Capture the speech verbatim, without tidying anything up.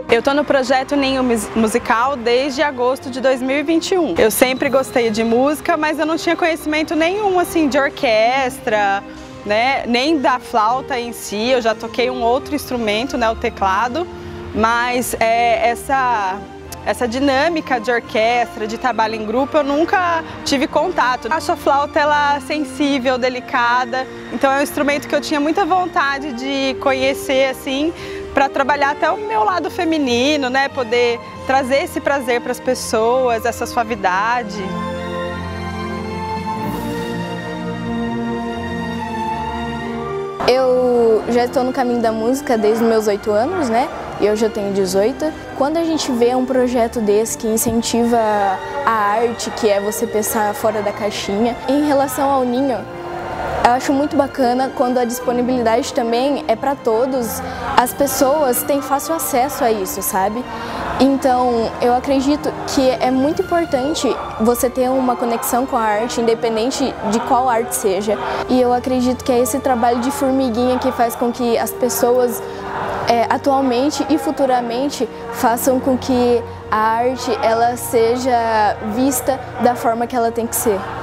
Eu tô no projeto Ninho Musical desde agosto de dois mil e vinte e um. Eu sempre gostei de música, mas eu não tinha conhecimento nenhum assim de orquestra, né? Nem da flauta em si. Eu já toquei um outro instrumento, né? O teclado, mas é, essa essa dinâmica de orquestra, de trabalho em grupo, eu nunca tive contato. Acho a flauta ela sensível, delicada, então é um instrumento que eu tinha muita vontade de conhecer assim, para trabalhar até o meu lado feminino, né? Poder trazer esse prazer para as pessoas, essa suavidade. Eu já estou no caminho da música desde os meus oito anos, né? E eu já tenho dezoito. Quando a gente vê um projeto desse que incentiva a arte, que é você pensar fora da caixinha, em relação ao Ninho, eu acho muito bacana quando a disponibilidade também é para todos, as pessoas têm fácil acesso a isso, sabe? Então, eu acredito que é muito importante você ter uma conexão com a arte, independente de qual arte seja. E eu acredito que é esse trabalho de formiguinha que faz com que as pessoas é, atualmente e futuramente façam com que a arte ela seja vista da forma que ela tem que ser.